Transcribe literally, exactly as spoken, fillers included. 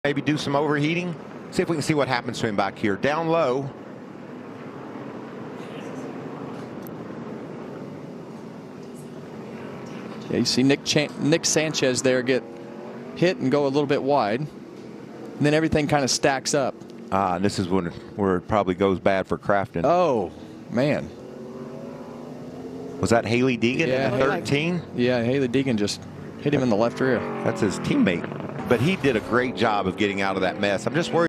Maybe do some overheating. See if we can see what happens to him back here. Down low. Yeah, you see Nick, Chan Nick Sanchez there get hit and go a little bit wide. And then everything kind of stacks up. Ah, and this is when where it probably goes bad for Crafton. Oh, man. Was that Hailie Deegan Yeah, at thirteen? Yeah, Hailie Deegan just hit him in the left rear. That's his teammate. But he did a great job of getting out of that mess. I'm just worried.